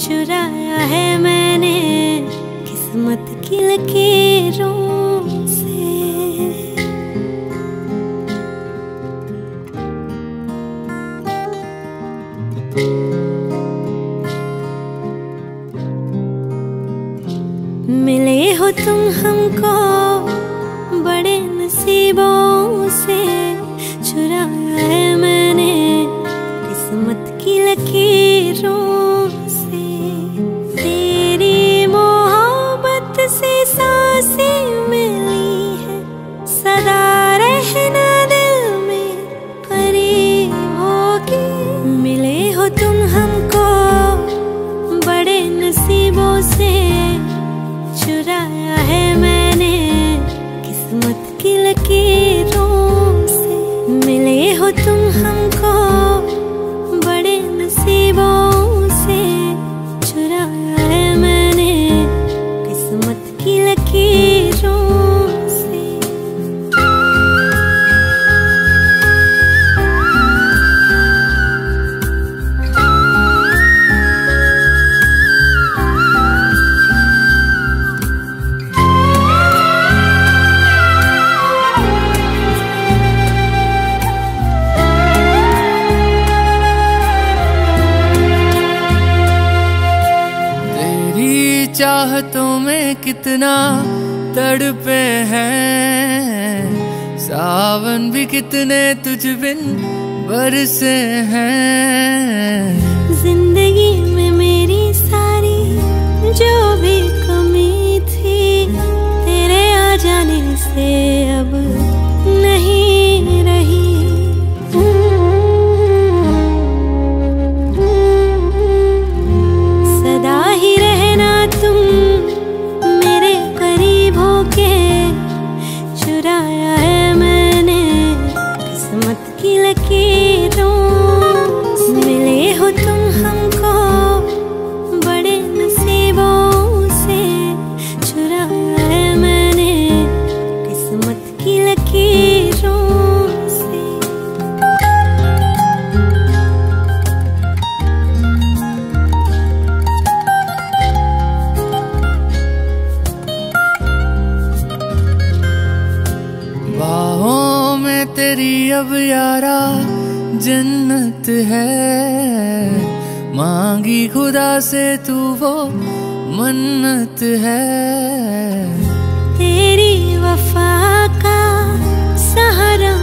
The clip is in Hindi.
चुराया है मैंने किस्मत की लकीरों से। मिले हो तुम हमको बड़े नसीबों से, चुराया है मैंने किस्मत की लकीरों से। तेरी मोहब्बत से सांसें मिली है, सदा रहना दिल में करीब होगी। मिले हो तुम हमको बड़े नसीबों से, चुराया है मैंने किस्मत की लकीरों से। मिले हो तुम हमको बड़े नसीबों से, चुराया है मैंने किस्मत की लकीरों से। चाहतों में कितना तड़पे हैं, सावन भी कितने तुझ बिन बरसे हैं। जिंदगी में मेरी सारी जो भी कमी थी, तेरे आ जाने से अब नहीं रही। सदा ही रहना तुम मेरे करीब होके, चुराया है मैंने किस्मत की लकीरों से। मिले हो तुम हमको बड़े नसीबों से, चुराया है मैंने किस्मत की लकीरों से। बाहों में तेरी अब यारा जन्नत है, मांगी खुदा से तू वो मन्नत है। तेरी वफा का सहारा